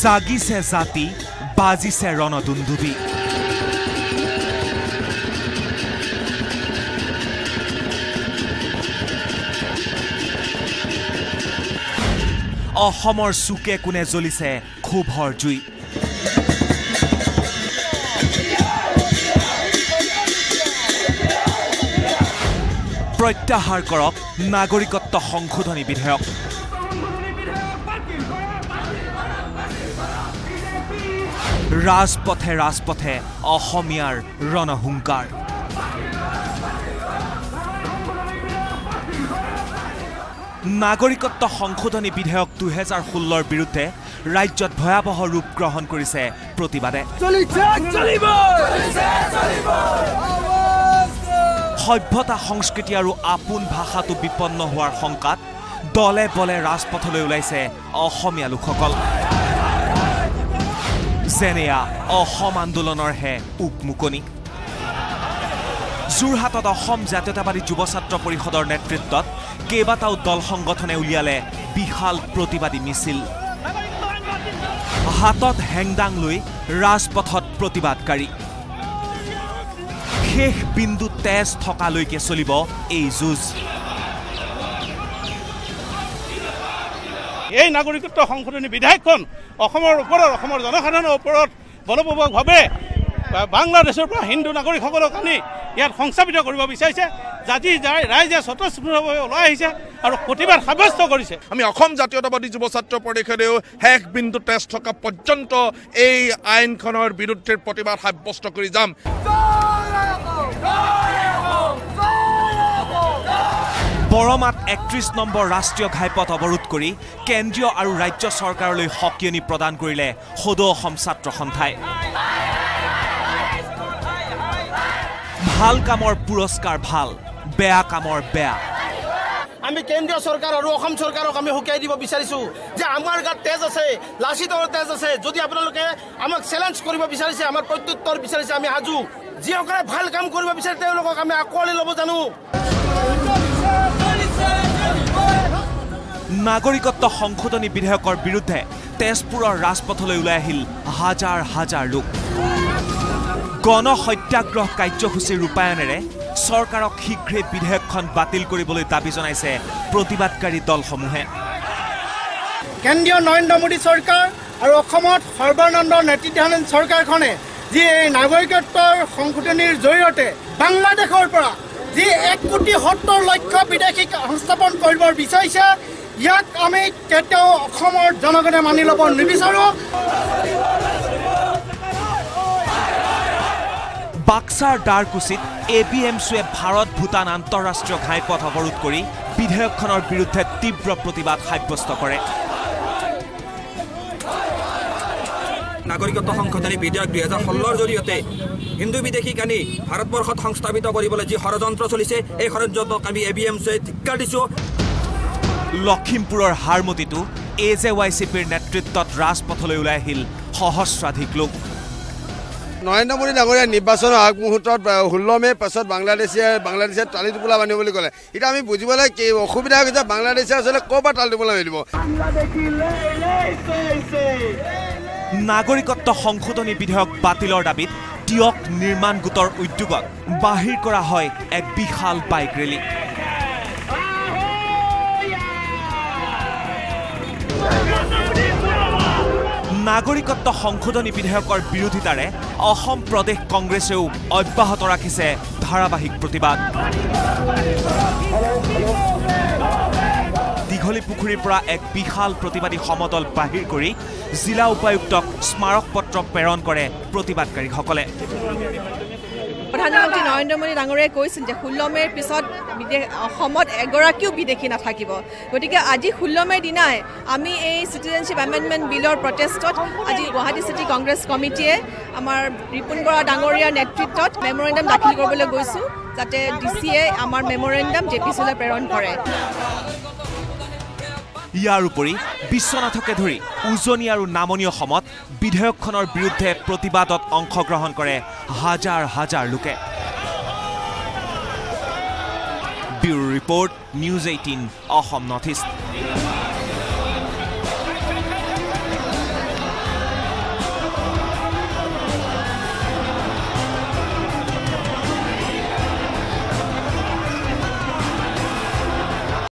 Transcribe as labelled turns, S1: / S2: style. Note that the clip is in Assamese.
S1: জাগিছে জাতি বাজিছে ৰণদুন্দুবি অসমৰ চুকে কোনে জ্বলিছে ক্ষোভৰ জুই প্ৰত্যাহাৰ কৰক নাগৰিকত্ব সংশোধনী বিধেয়ক ৰাজপথে ৰাজপথে অসমীয়াৰ ৰণহুংকাৰ নাগৰিকত্ব সংশোধনী বিধেয়ক 2016 বিৰুদ্ধে ৰাজ্যত ভয়াবহ ৰূপ গ্ৰহণ কৰিছে প্ৰতিবাদে সভ্যতা সংস্কৃতি আৰু আপোন ভাষাটো বিপন্ন হোৱাৰ শংকাত দলে বলে ৰাজপথলৈ ওলাইছে অসমীয়া লোকসকল যেনেয়া অসম আন্দোলনৰহে উকমুকনি যোৰহাটত অসম জাতীয়তাবাদী যুৱ ছাত্ৰ পৰিষদৰ নেতৃত্বত কেইবাটাও দল সংগঠনে উলিয়ালে বিশাল প্ৰতিবাদী মিছিল হাতত হেংদাং লৈ ৰাজপথত প্ৰতিবাদকাৰী শেষ বিন্দু তেজ থকালৈকে চলিব এই যুঁজ
S2: এই নাগৰিকত্ব সংশোধনী বিধেয়কখন অসমৰ জনসাধাৰণৰ ওপৰত বলপূৰ্বকভাৱে বাংলাদেশৰ পৰা হিন্দু নাগৰিকসকলক আনি ইয়াত সংস্থাপিত কৰিব বিচাৰিছে জাতি ৰাইজে স্বতঃস্ফূৰ্তভাৱে ওলাই আহিছে আৰু প্ৰতিবাদ সাব্যস্ত কৰিছে
S3: আমি অসম জাতীয়তাবাদী যুৱ ছাত্ৰ পৰিষদেও শেষ বিন্দু তেজ থকা পৰ্যন্ত এই আইনখনৰ বিৰুদ্ধে প্ৰতিবাদ সাব্যস্ত কৰি যাম
S1: বৰমাত 31 নম্বৰ ৰাষ্ট্ৰীয় ঘাইপথ অৱৰোধ কৰি কেন্দ্ৰীয় আৰু ৰাজ্য চৰকাৰলৈ সকিয়নি প্ৰদান কৰিলে সদৌ অসম ছাত্ৰ সন্থাই ভাল কামৰ পুৰস্কাৰ ভাল বেয়া কামৰ বেয়া
S4: আমি কেন্দ্ৰীয় চৰকাৰ আৰু অসম চৰকাৰক আমি হুকিয়াই দিব বিচাৰিছো যে আমাৰ গাত তেজ আছে লাচিতৰ তেজ আছে যদি আপোনালোকে আমাক চেলেঞ্জ কৰিব বিচাৰিছে আমাৰ প্ৰত্যুত্তৰ বিচাৰিছে আমি হাজু যিসকলে ভাল কাম কৰিব বিচাৰে তেওঁলোকক আমি আকোৱালি ল'ব জানো
S1: নাগৰিকত্ব সংশোধনী বিধেয়কৰ বিৰুদ্ধে তেজপুৰৰ ৰাজপথলৈ ওলাই আহিল হাজাৰ হাজাৰ লোক গণ সত্যাগ্ৰহ কাৰ্যসূচীৰ ৰূপায়ণেৰে চৰকাৰক শীঘ্ৰে বিধেয়কখন বাতিল কৰিবলৈ দাবী জনাইছে প্ৰতিবাদকাৰী দলসমূহে
S4: কেন্দ্ৰীয় নৰেন্দ্ৰ মোদী চৰকাৰ আৰু অসমত সৰ্বানন্দ নেতৃত্বাধীন চৰকাৰখনে যি এই নাগৰিকত্বৰ সংশোধনীৰ জৰিয়তে বাংলাদেশৰ পৰা যি 1,70,00,000 বিদেশীক সংস্থাপন কৰিব বিচাৰিছে ইয়াক আমি কেতিয়াও অসমৰ জনগণে মানি ল'ব নিবিচাৰোঁ
S1: বাক্সাৰ দাৰকুচিত APMCয়ে ভাৰত ভূটান আন্তঃৰাষ্ট্ৰীয় ঘাইপথ অৱৰোধ কৰি বিধেয়কখনৰ বিৰুদ্ধে তীব্ৰ প্ৰতিবাদ সাব্যস্ত কৰে
S5: নাগৰিকত্ব সংশোধনী বিধেয়ক 2016 জৰিয়তে হিন্দু বিদেশীক আনি ভাৰতবৰ্ষত সংস্থাপিত কৰিবলৈ যি ষড়যন্ত্ৰ চলিছে এই ষড়যন্ত্ৰক আমি APMCয়ে ধিক্কাৰ দিছোঁ
S1: লখিমপুৰৰ হাৰমতিটো AJYCPৰ নেতৃত্বত ৰাজপথলৈ ওলাই আহিল সহস্ৰাধিক লোক
S6: নৰেন্দ্ৰ মোদী ডাঙৰীয়া নিৰ্বাচনৰ আগমুহূৰ্তত 16 মে পাছত বাংলাদেশে তালি টোপোলা বান্ধিব বুলি ক'লে এতিয়া আমি বুজিবলৈ কি অসুবিধা হৈছে বাংলাদেশে আচলতে ক'ৰ পৰা তালি টোপোলা মেলিব
S1: নাগৰিকত্ব সংশোধনী বিধেয়ক বাতিলৰ দাবীত টিয়ক নিৰ্মাণ গোটৰ উদ্যোগত বাহিৰ কৰা হয় এক বিশাল বাইক ৰেলী নাগৰিকত্ব সংশোধনী বিধেয়কৰ বিৰোধিতাৰে অসম প্ৰদেশ কংগ্ৰেছেও অব্যাহত ৰাখিছে ধাৰাবাহিক প্ৰতিবাদ দীঘলী পুখুৰীৰ পৰা এক বিশাল প্ৰতিবাদী সমদল বাহিৰ কৰি জিলা উপায়ুক্তক স্মাৰক পত্ৰ প্ৰেৰণ কৰে প্ৰতিবাদকাৰীসকলে
S7: প্ৰধানমন্ত্ৰী নৰেন্দ্ৰ মোদী ডাঙৰীয়াই কৈছিল যে 16 মেৰ পিছত অসমত এগৰাকীও বিদেশী নাথাকিব গতিকে আজি 16 মেৰ দিনাই আমি এই চিটিজেনশ্বিপ এমেণ্ডমেণ্ট বিলৰ প্ৰটেষ্টত আজি গুৱাহাটী চিটি কংগ্ৰেছ কমিটিয়ে আমাৰ ৰিপুন বৰা ডাঙৰীয়াৰ নেতৃত্বত মেমৰেণ্ডাম দাখিল কৰিবলৈ গৈছোঁ যাতে ডিচিয়ে আমাৰ মেমৰেণ্ডাম জেপিচিলৈ প্ৰেৰণ কৰে
S1: ইয়াৰ উপৰি বিশ্বনাথকে ধৰি উজনি আৰু নামনি অসমত বিধেয়কখনৰ বিৰুদ্ধে প্ৰতিবাদত অংশগ্ৰহণ কৰে হাজাৰ হাজাৰ লোকে bureau report news 18 Assam north east